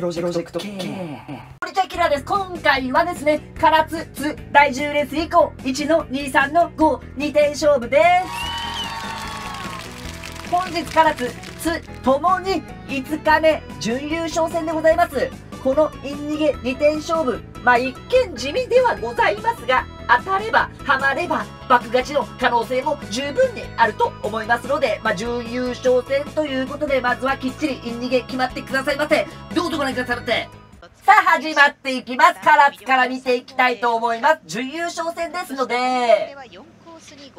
プロジェクト K。こんにちは、キラーです。今回はですね、唐津津第10レース以降、1の23の5、2点勝負です。本日唐津津ともに5日目準優勝戦でございます。このイン逃げ2点勝負、一見地味ではございますが、当たれば、ハマれば、爆勝ちの可能性も十分にあると思いますので、準優勝戦ということで、まずはきっちりイン逃げ決まってくださいませ。どうぞご覧くださいませ。さあ、始まっていきます。唐津から見ていきたいと思います。準優勝戦ですので、1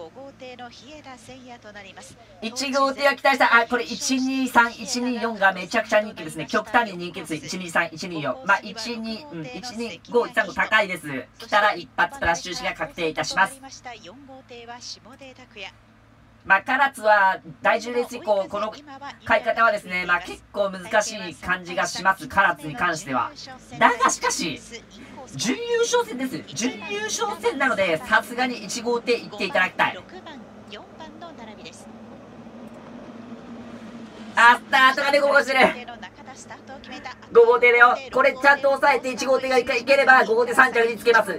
号艇は期待した。これ123、124がめちゃくちゃ人気ですね。極端に人気です。123、124。125、135高いです。来たら一発プラス収支が確定いたします。唐津は第10レース以降、この買い方はですね、結構難しい感じがします。唐津に関しては。だがしかし、準優勝戦です。準優勝戦なので、さすがに1号艇行っていただきたい。スタートがデコボコしてる。5号艇だよ。これちゃんと抑えて1号艇がいければ5号艇3着につけます。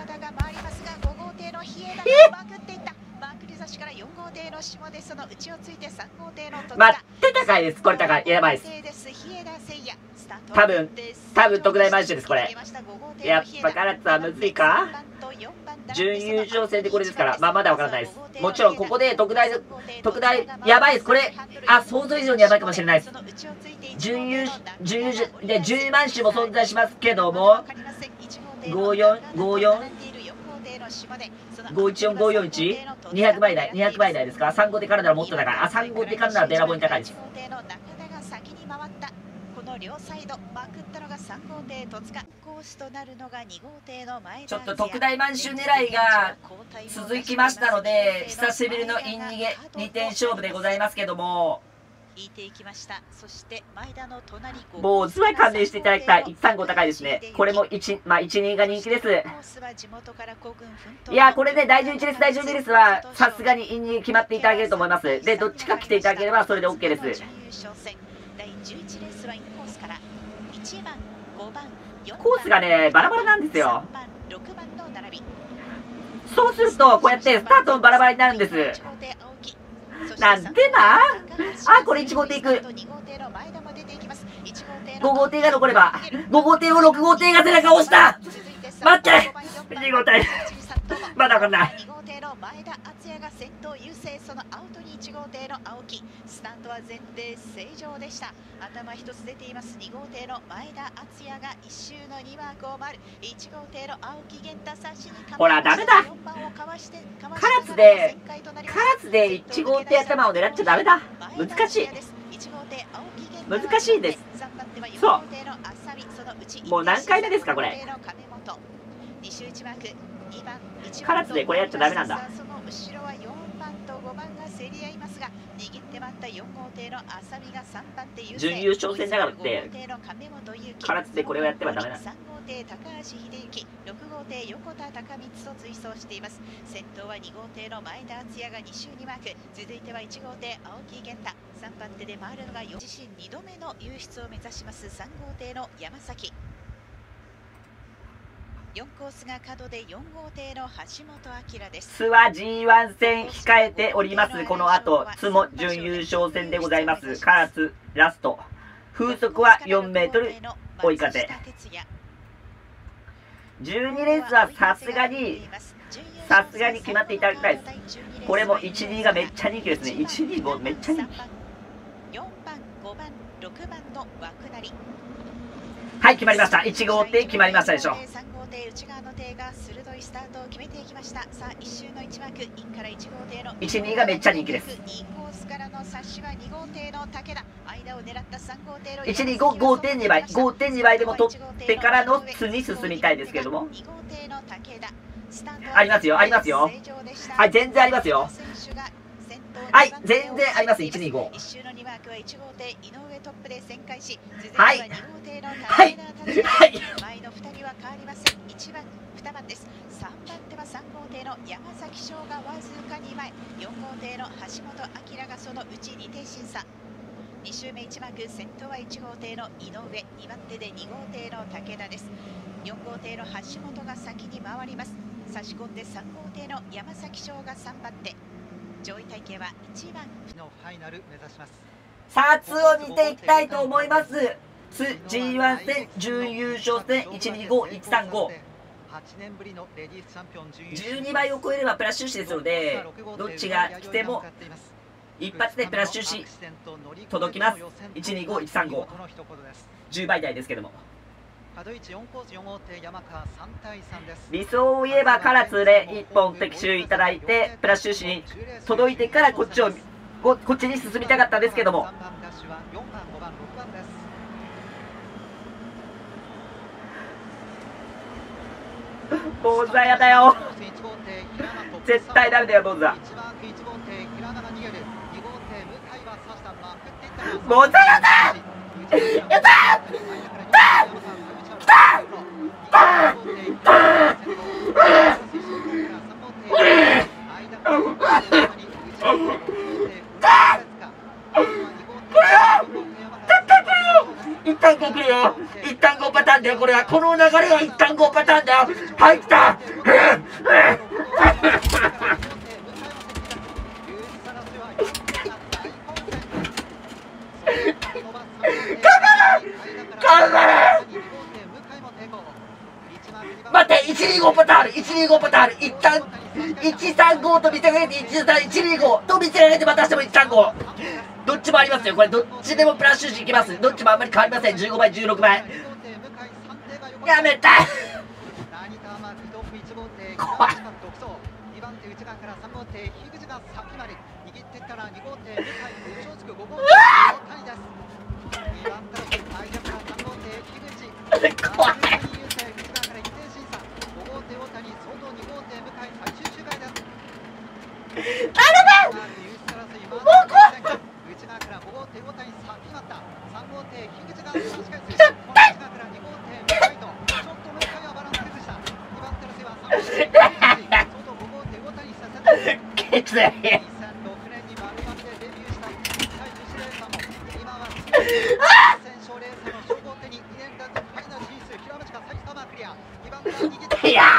待って高いです。これ高い。やばいです。多分特大満州です。これやっぱ唐津はむずいか。準優勝戦でこれですから、まだわからないです。もちろんここで特大やばいです。これ想像以上にやばいかもしれないです。準優勝で10万種も存在しますけども、514541200倍台ですか。3号艇からならもっと高い。3号艇からならデラボに高いです。ちょっと特大満州狙いが続きましたので、久しぶりのイン逃げ2点勝負でございますけども、もうズバイ勘弁していただきたい。135高いですね。これも12が人気です。いや、これで第11レース第12レースはさすがにイン逃げ決まっていただけると思います。で、どっちか来ていただければそれで OK です。コースがねバラバラなんですよ。そうするとこうやってスタートもバラバラになるんです。なんでこれ1号艇いく。5号艇が残れば、5号艇を6号艇が背中を押した。待って、2号艇まだ分かんない。1号艇の青木、スタートは前提正常でした。頭一つ出ています2号艇の前田敦也が一周の2マークを回る。1号艇の青木源太差しにほらダメだ。唐津で1号艇頭を狙っちゃダメだ。難しいです。そうもう何回目ですかこれ。唐津でこれやっちゃダメなんだ。後ろは4番と5番が競り合いますが、握って待った4号艇の浅見が3番手優勢。準優勝戦だからって唐津でこれをやってはダメだ。3号艇高橋秀幸、6号艇横田孝光と追走しています。先頭は2号艇の前田敦也が2周にマーク。続いては1号艇青木源太、3番手で回るのが自身2度目の優出を目指します3号艇の山崎。4コースが角で4号艇の橋本明です。諏訪 G1 戦控えております。この後津も準優勝戦でございます。唐津ラスト、風速は4メートル追い風。12レースはさすがに決まっていただきたいです。これも12がめっちゃ人気ですね。125めっちゃ人気。4番5番6番の枠なり、はい決まりました。1号艇決まりましたでしょ。内側の艇が鋭いスタートを決めていきました。さあ1周の1マーク、インから1号艇の12がめっちゃ人気です。2コースからの差しは2号艇の武田、間を狙った3号艇の125 5.2 倍5.2 倍でも取ってからの津に進みたいですけれども、ありますよはい全然ありますよ。はい全然あります。125はい前の2人は変わりません。1番2番です。3番手は3号艇の山崎翔がわずか2枚、4号艇の橋本明がそのうち2艇審査。 2周目1幕、先頭は1号艇の井上、2番手で2号艇の武田です。4号艇の橋本が先に回ります。差し込んで3号艇の山崎翔が3番手。上位体系は1番のファイナル目指します。 さあ、2を見ていきたいと思います。G1 戦準優勝戦125135。12倍を超えればプラス収支ですので、どっちが来ても一発でプラス収支届きます。125135、10倍台ですけども、理想を言えば唐津で1本的中いただいてプラス収支に届いてからこっちに進みたかったんですけども、坊主はやだよ、絶対ダメだよ坊主は。坊主はやだ、やったー、きた一旦5来るよ、一旦5パターンだよ、これはこの流れは一旦5パターンだよ。はい、来た待って、125パターンある、125パターンある。一旦135と見せかけて125と見せかけてまたしても135、どっちもありますよ。これどっちでもプラス収支いきます。どっちもあんまり変わりません。15倍16倍やめたい怖い。怖い。いや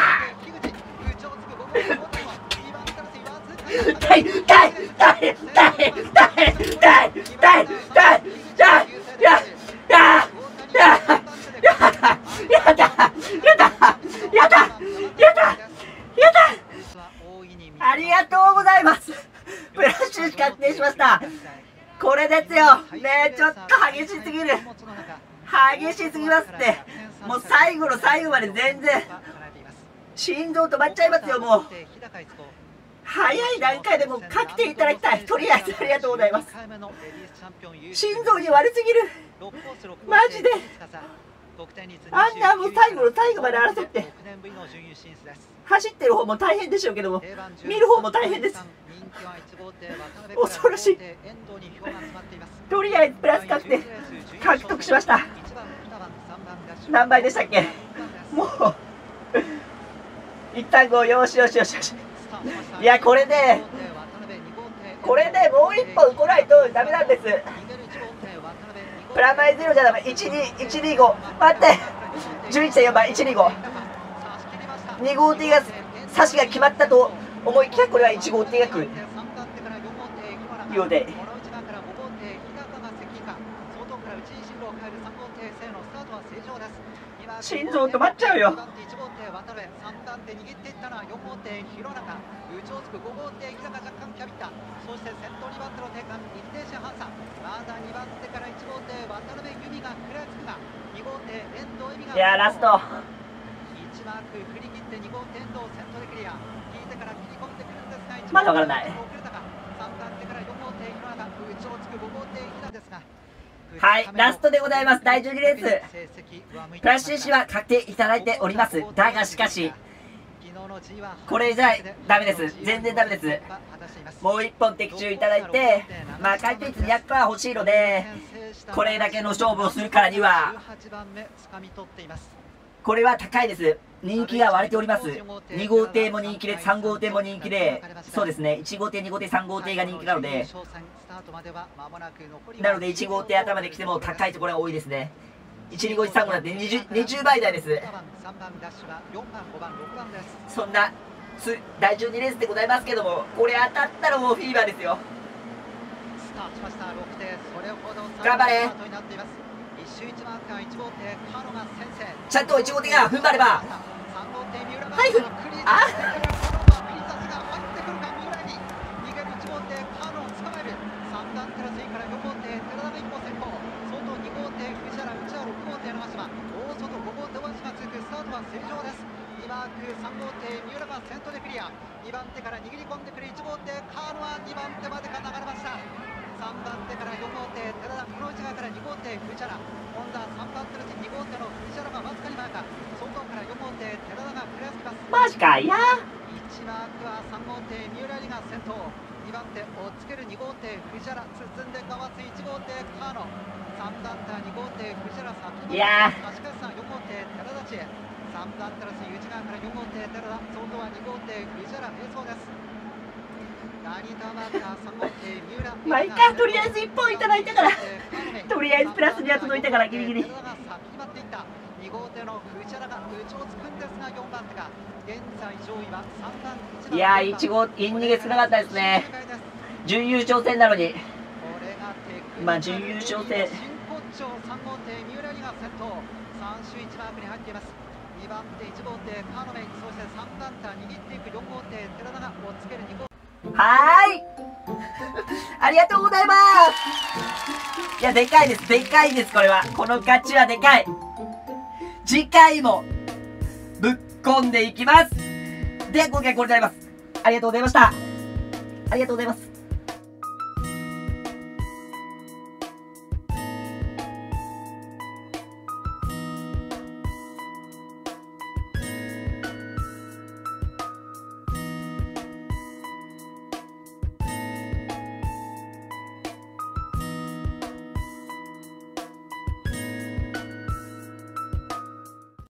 ありがとうございます。プラス収支確定しました。これですよね、ちょっと激しすぎる、激しすぎますって。もう最後の最後まで全然心臓止まっちゃいますよ。もう早い段階でもう確定いただきたい。とりあえずありがとうございます。心臓に悪すぎるマジで。あんなもう最後の最後まで争って、走ってる方も大変でしょうけども見る方も大変です。恐ろしい。とりあえずプラス確定獲得しました。何倍でしたっけ。もう一旦5、よしよしよしよし。いやこれでもう一本来ないとダメなんです。プラマイゼロじゃダメ。125待って、11.4 倍125、2号艇が差しが決まったと思いきやこれは1号艇が来るようで、心臓止まっちゃうよ。いやラストまだ分からない。はい、ラストでございます。第12レースプラス収支は確定いただいております。だがしかしこれじゃダメです。全然ダメです。もう1本的中いただいて、まあ回転率200% 欲しいので、これだけの勝負をするからにはこれは高いです。人気が割れております。2号艇も人気で、3号艇も人気で、そうですね、1号艇、2号艇、3号艇が人気なので、1号艇頭で来ても高いところが多いですね。1、2号、3号なんて 20倍台です。そんな第12レースでございますけども、これ当たったらもうフィーバーですよ。頑張れ。ちゃんと1号艇が踏ん張れば、はい、あ今3号艇三浦が先頭でクリア。2番手から握り込んでくる1号艇カーノは2番手までが流れました。3番手から4号艇寺田、この内側から2号艇藤原、今度は3番手の2号艇の藤原がわずかに前か。外から4号艇寺田が食らいつきます。 マジかいや 1マークは3号艇三浦里が先頭。2番手追っつける2号艇藤原、進んでかわす1号艇カーノ。3番手は2号艇藤原先に足利さん、4号艇寺田知恵。3番手の内側から4号艇寺田、外は2号艇藤原並走です。第2ターンマーカー3号艇三浦。 まあいいか、とりあえず1本いただいたから、とりあえずプラスには届いたからギリギリ。 2号艇の藤原が内をつくんですが、4番手が現在上位は3番手。 いやー、1号イン逃げ少なかったですね。準優勝戦なのに。まあ準優勝戦。 真骨頂3号艇三浦里が先頭。3周1マークに入っています。2番手1号艇カーノメイ、そして3番手握っていく4号艇寺田が追っつける2号。 はーいありがとうございます。いや、でかいです。でかいです。これは。この勝ちはでかい。次回も、ぶっ込んでいきます。で、今回これであります。ありがとうございました。ありがとうございます。